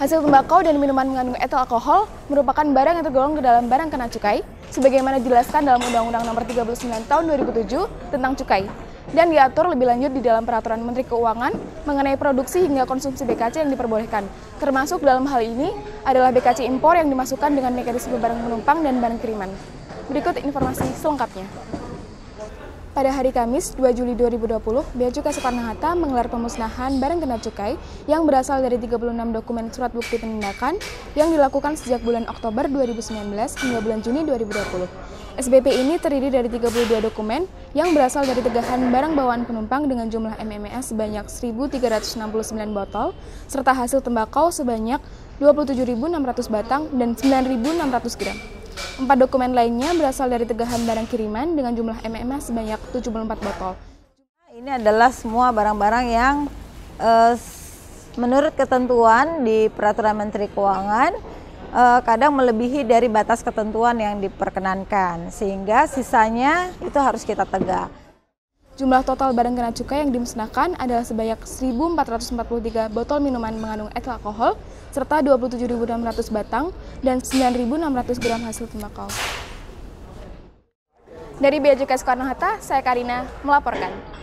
Hasil tembakau dan minuman mengandung etil alkohol merupakan barang yang tergolong ke dalam barang kena cukai, sebagaimana dijelaskan dalam Undang-Undang Nomor 39 Tahun 2007 tentang cukai, dan diatur lebih lanjut di dalam Peraturan Menteri Keuangan mengenai produksi hingga konsumsi BKC yang diperbolehkan. Termasuk dalam hal ini adalah BKC impor yang dimasukkan dengan mekanisme barang penumpang dan barang kiriman. Berikut informasi selengkapnya. Pada hari Kamis, 2 Juli 2020, Bea Cukai Soekarno-Hatta menggelar pemusnahan barang kena cukai yang berasal dari 36 dokumen surat bukti penindakan yang dilakukan sejak bulan Oktober 2019 hingga bulan Juni 2020. SBP ini terdiri dari 32 dokumen yang berasal dari tegahan barang bawaan penumpang dengan jumlah MMS sebanyak 1.369 botol, serta hasil tembakau sebanyak 27.600 batang dan 9.600 gram. 4 dokumen lainnya berasal dari tegahan barang kiriman dengan jumlah MMS sebanyak 74 botol. Ini adalah semua barang-barang yang menurut ketentuan di Peraturan Menteri Keuangan kadang melebihi dari batas ketentuan yang diperkenankan, sehingga sisanya itu harus kita tegak. Jumlah total barang kena cukai yang dimusnahkan adalah sebanyak 1.443 botol minuman mengandung etil alkohol, serta 27.600 batang dan 9.600 gram hasil tembakau. Dari Bea Cukai Soekarno-Hatta, saya Karina melaporkan.